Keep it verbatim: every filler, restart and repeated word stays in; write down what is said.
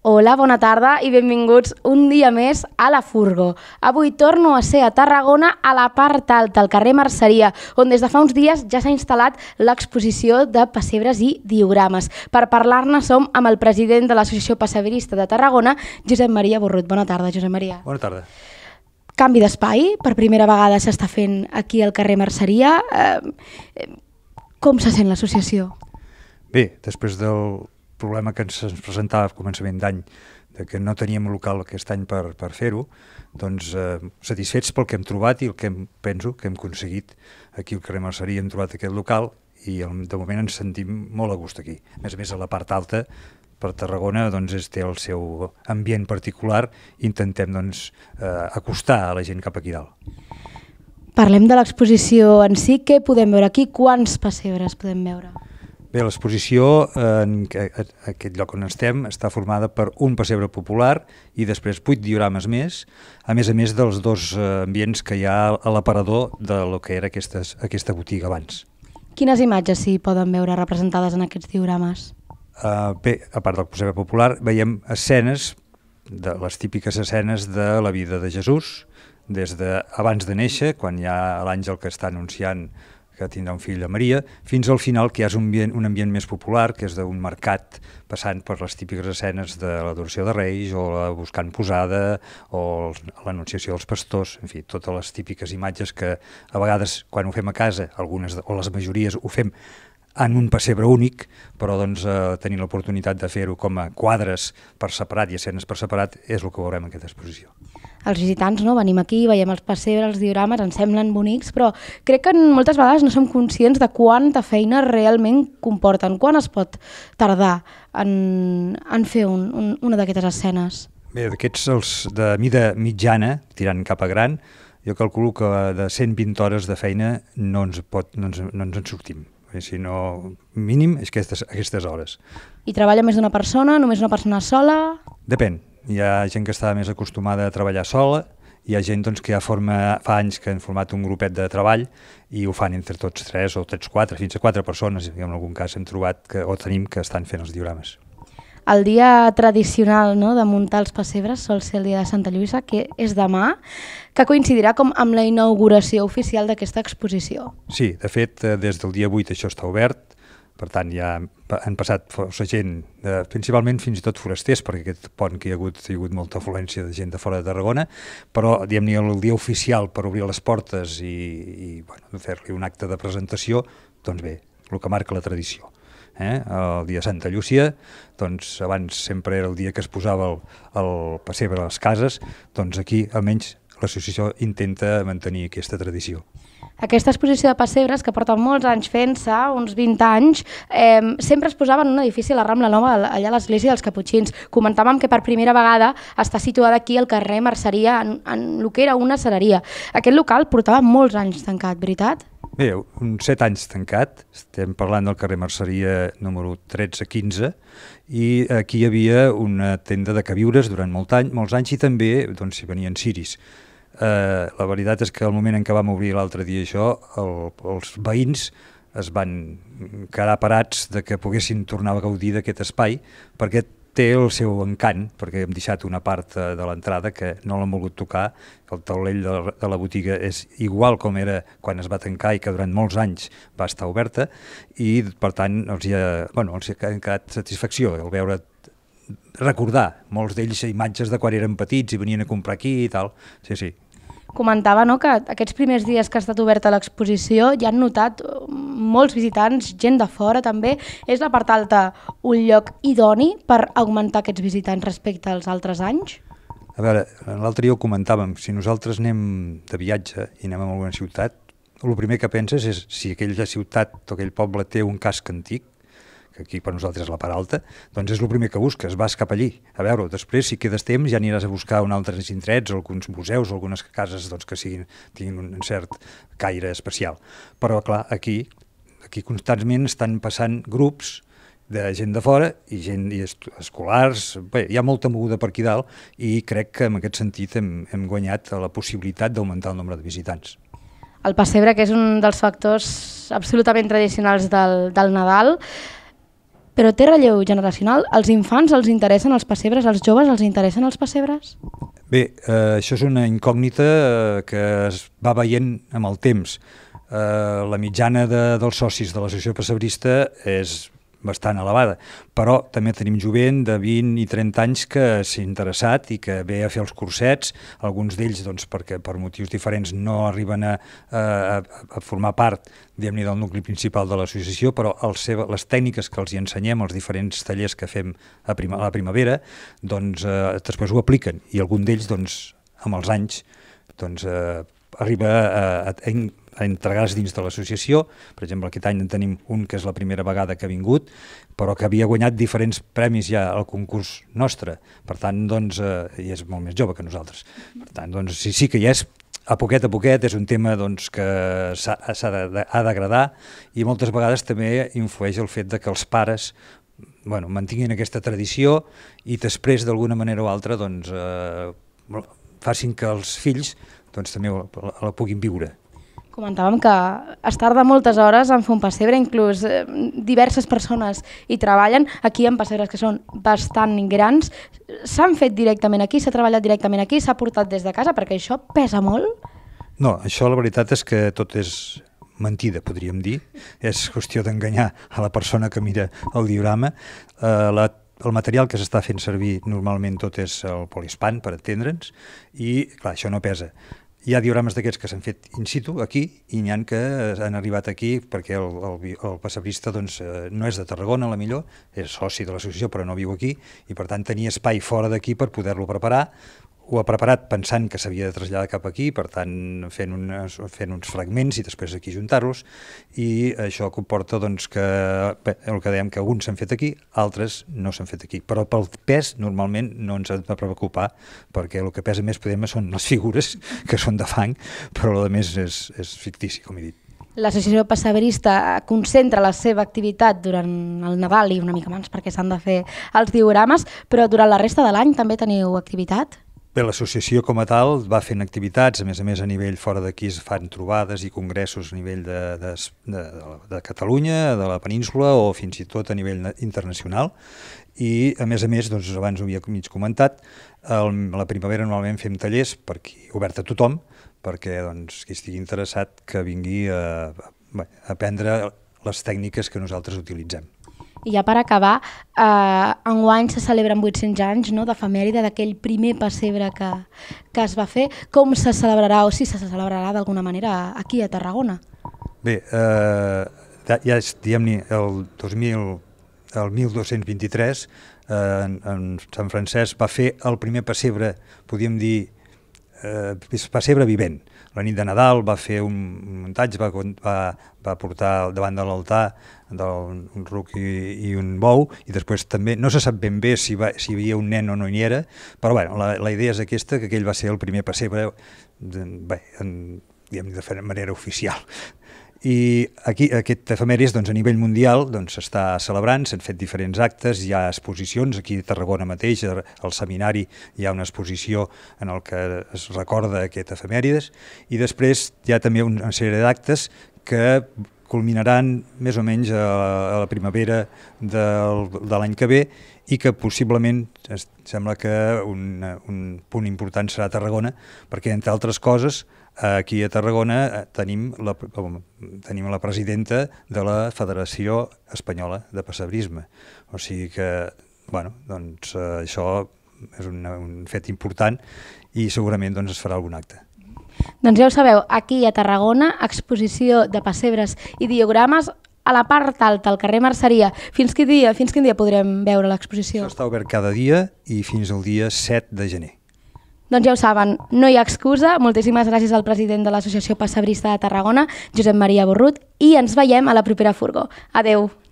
Hola, bona tarda i benvinguts un dia més a La Furgo. Avui torno a ser a Tarragona, a la part alta, al carrer Merceria, on des de fa uns dies ja s'ha instal·lat l'exposició de pessebres i diorames. Per parlar-ne som amb el president de l'Associació Pessebrista de Tarragona, Josep Maria Borrut. Bona tarda, Josep Maria. Bona tarda. Canvi d'espai, per primera vegada s'està fent aquí al carrer Merceria. Eh, com se sent l'associació? Bé, després del problema que ens presentava a començament d'any, de que no teníem local aquest any per, per fer-ho, doncs eh, satisfets pel que hem trobat i el que hem, penso que hem aconseguit aquí al carrer Merceria. Hem trobat aquest local i de moment ens sentim molt a gust aquí. A més a més, a la part alta, per Tarragona, doncs, es té el seu ambient particular i intentem doncs, eh, acostar a la gent cap aquí dalt. Parlem de l'exposició en si. Què podem veure aquí? Quants pessebres podem veure? Bé, l'exposició en aquest lloc on estem està formada per un pessebre popular i després vuit diorames més, a més a més dels dos ambients que hi ha a l'aparador de lo que era aquestes, aquesta botiga abans. Quines imatges s'hi poden veure representades en aquests diorames? Uh, bé, a part del pessebre popular, veiem escenes, de les típiques escenes de la vida de Jesús, des d'abans de néixer, quan hi ha l'àngel que està anunciant que tindrà un fill a Maria, fins al final que hi ha un ambient, un ambient més popular, que és d'un mercat, passant per les típiques escenes de l'adoració de Reis, o la buscant posada, o l'anunciació dels pastors, en fi, totes les típiques imatges que a vegades, quan ho fem a casa, algunes o les majories ho fem en un pessebre únic, però doncs, eh, tenir l'oportunitat de fer-ho com a quadres per separat i escenes per separat és el que veurem en aquesta exposició. Els visitants, no? Venim aquí, veiem els pessebres, els diorames, ens semblen bonics, però crec que moltes vegades no som conscients de quanta feina realment comporten. Quan es pot tardar en, en fer un, un, una d'aquestes escenes? Bé, d'aquests els de mida mitjana, tirant cap a gran, jo calculo que de cent vint hores de feina no ens, pot, no ens, no ens en sortim. Si no, mínim és aquestes, aquestes hores. I treballa més d'una persona, només una persona sola? Depèn. Hi ha gent que està més acostumada a treballar sola, hi ha gent doncs, que ja forma, fa anys que han format un grupet de treball i ho fan entre tots tres o tots quatre, fins a quatre persones, i en algun cas hem trobat que, o tenim que estan fent els diorames. El dia tradicional, no?, de muntar els pessebres sol ser el dia de Santa Lluïsa, que és demà, que coincidirà com amb la inauguració oficial d'aquesta exposició. Sí, de fet, des del dia vuit això està obert, per tant ja han passat força gent, eh, principalment fins i tot forasters, perquè aquest pont que hi ha hagut, hi ha hagut molta afluència de gent de fora de Tarragona, però diguem-ne el dia oficial per obrir les portes i, i bueno, fer-li un acte de presentació, doncs bé, el que marca la tradició. Eh? El dia de Santa Llúcia, doncs abans sempre era el dia que es posava el, el pessebre a les cases, doncs aquí almenys l'associació intenta mantenir aquesta tradició. Aquesta exposició de pessebres, que porta molts anys fent-se, uns vint anys, eh, sempre es posava en un edifici a la Rambla Nova, allà a l'església dels Caputxins. Comentàvem que per primera vegada està situada aquí al carrer Merceria, en, en el que era una cereria. Aquest local portava molts anys tancat, veritat? Bé, uns set anys tancat, estem parlant del carrer Merceria número tretze quinze, i aquí hi havia una tenda de queviures durant molt any, molts anys i també doncs, hi venien ciris. Uh, la veritat és que al moment en què vam obrir l'altre dia això, el, els veïns es van quedar parats de que poguessin tornar a gaudir d'aquest espai, perquè té el seu encant, perquè hem deixat una part de l'entrada que no l'hem volgut tocar, el taulell de la, de la botiga és igual com era quan es va tancar i que durant molts anys va estar oberta, i per tant els hi ha, bueno, els hi ha quedat satisfacció el veure, recordar molts d'ells imatges de quan eren petits i venien a comprar aquí i tal, sí, sí. Comentava, no?, que aquests primers dies que ha estat oberta l'exposició ja han notat molts visitants, gent de fora també. És la part alta un lloc idoni per augmentar aquests visitants respecte als altres anys? A veure, l'altre dia ho comentàvem, si nosaltres anem de viatge i anem a alguna ciutat, el primer que penses és si aquella ciutat o aquell poble té un casc antic, que aquí per nosaltres és la part alta, doncs és el primer que busques, vas cap allí. A veure, després, si quedes temps, ja aniràs a buscar un altres indrets, alguns museus, algunes cases doncs, que siguin, tinguin un cert caire especial. Però, clar, aquí, aquí constantment estan passant grups de gent de fora i gent i escolars. Bé, hi ha molta moguda per aquí dalt i crec que en aquest sentit hem, hem guanyat la possibilitat d'augmentar el nombre de visitants. El pessebre, que és un dels factors absolutament tradicionals del, del Nadal, Però té relleu generacional? Els infants els interessen els pessebres? Els joves els interessen els pessebres? Bé, eh, això és una incògnita eh, que es va veient amb el temps. Eh, la mitjana de, dels socis de l'associació pessebrista és bastant elevada, però també tenim jovent de vint i trenta anys que s'ha interessat i que ve a fer els cursets, alguns d'ells doncs, perquè per motius diferents no arriben a, a, a formar part del nucli principal de l'associació, però el seva, les tècniques que els hi ensenyem, els diferents tallers que fem a, prima, a la primavera, doncs, eh, després ho apliquen i algun d'ells doncs, amb els anys doncs, eh, arriba a, a, a a entregar-se dins de l'associació. Per exemple, aquest any en tenim un que és la primera vegada que ha vingut, però que havia guanyat diferents premis ja al concurs nostre. Per tant, doncs, eh, i és molt més jove que nosaltres. Per tant, doncs, sí, sí que hi és, a poquet a poquet, és un tema doncs, que ha d'agradar i moltes vegades també influeix el fet de que els pares bueno, mantinguin aquesta tradició i després, d'alguna manera o altra, doncs, eh, facin que els fills doncs, també la, la puguin viure. Comentàvem que es tarda moltes hores en fer un pessebre, inclús eh, diverses persones hi treballen. Aquí hi ha pessebres que són bastant grans. S'han fet directament aquí, s'ha treballat directament aquí, s'ha portat des de casa, perquè això pesa molt? No, això la veritat és que tot és mentida, podríem dir. És qüestió d'enganyar a la persona que mira el diorama. Eh, la El material que s'està fent servir normalment tot és el poliespan, per entendre'ns, i clar, això no pesa. Hi ha diorames d'aquests que s'han fet in situ, aquí, i n'hi ha que han arribat aquí perquè el, el, el pessebrista doncs, no és de Tarragona, a la millor, és soci de l'associació però no viu aquí, i per tant tenia espai fora d'aquí per poder-lo preparar. Ho ha preparat pensant que s'havia de traslladar cap aquí, per tant fent, unes, fent uns fragments i després aquí juntar-los, i això comporta doncs, que bé, el que dèiem que alguns s'han fet aquí, altres no s'han fet aquí, però pel pes normalment no ens ha de preocupar, perquè el que pesa més podem són les figures, que són de fang, però el més és, és fictici, com he dit. L'associació pessebrista concentra la seva activitat durant el Nadal i una mica abans perquè s'han de fer els diorames, però durant la resta de l'any també teniu activitat? Bé, l'associació com a tal va fent activitats, a més a més a nivell fora d'aquí es fan trobades i congressos a nivell de, de, de, de Catalunya, de la península o fins i tot a nivell internacional, i a més a més, doncs, abans ho havia mig comentat, el, la primavera normalment fem tallers per qui, obert a tothom, perquè doncs, qui estigui interessat que vingui a, a, a aprendre les tècniques que nosaltres utilitzem. I ja per acabar, eh, enguany se celebren vuit-cents anys no, d'efemèride d'aquell primer pessebre que, que es va fer. Com se celebrarà, o si se celebrarà d'alguna manera aquí a Tarragona? Bé, eh, ja és, diguem-ne, el, dos mil, el mil dos-cents vint-i-tres eh, en, en Sant Francesc va fer el primer pessebre, podríem dir, eh, pessebre vivent. La nit de Nadal va fer un muntatge, va, va, va portar davant de l'altar un ruc i, i un bou, i després també no se sap ben bé si, va, si hi havia un nen o no hi era, però bueno, la, la idea és aquesta, que aquell va ser el primer pessebre de, bé, en, diguem, de manera oficial. I aquí, aquest efemèris, doncs, a nivell mundial s'està doncs, celebrant, s'han fet diferents actes, hi ha exposicions, aquí a Tarragona mateix, al seminari hi ha una exposició en el que es recorda aquest efemèrides, i després hi ha també una sèrie d'actes que culminaran més o menys a, a la primavera del, de l'any que ve, i que possiblement es, sembla que un, un punt important serà Tarragona, perquè entre altres coses aquí a Tarragona tenim la, tenim la presidenta de la Federació Espanyola de Pessebrisme. O sigui que, bueno, doncs, això és un, un fet important i segurament doncs, es farà algun acte. Doncs ja ho sabeu, aquí a Tarragona, exposició de pessebres i diorames a la part alta, al carrer Merceria. Fins quin dia, fins quin dia podrem veure l'exposició? Està obert cada dia i fins al dia set de gener. Doncs ja ho saben, no hi ha excusa. Moltíssimes gràcies al president de l'Associació Pessebrista de Tarragona, Josep Maria Borrut, i ens veiem a la propera furgó. Adeu!